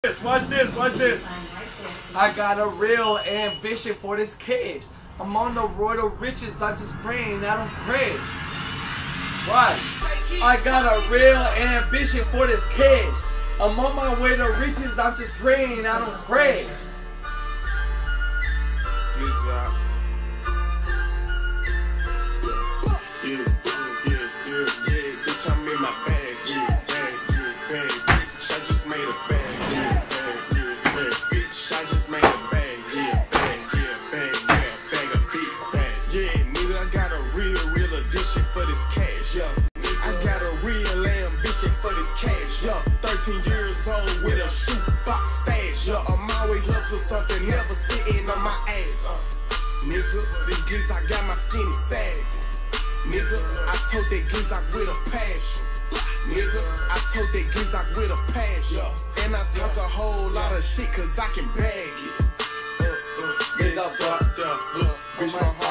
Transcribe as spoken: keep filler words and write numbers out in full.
Watch this, watch this. I got a real ambition for this cash. I'm on the road to riches, I'm just praying I don't crash. Why? I got a real ambition for this cash. I'm on my way to riches, I'm just praying I don't crash. Good job. Yeah, yeah, yeah, yeah. Bitch, I'm in my bag, yeah, bag, yeah, bag. Bitch, I just made a bag, yeah, bag, yeah, bag. Bitch, I just made a bag, yeah, bag, yeah, bag, yeah, bag, a big bag. Yeah, nigga, I got a real, real addiction for this cash, yeah. I got a real ambition for this cash, yeah. thirteen years old with a shoebox stash, yeah. I'm always up to something, never sitting on my ass, uh. Nigga, this gives I got my skinny sag. Nigga, I told that Gizak with a passion. Nigga, I told that Gizak with a passion. And I talk a whole lot of shit cause I can bag it. Uh, uh, yeah, fucked up. Bitch, my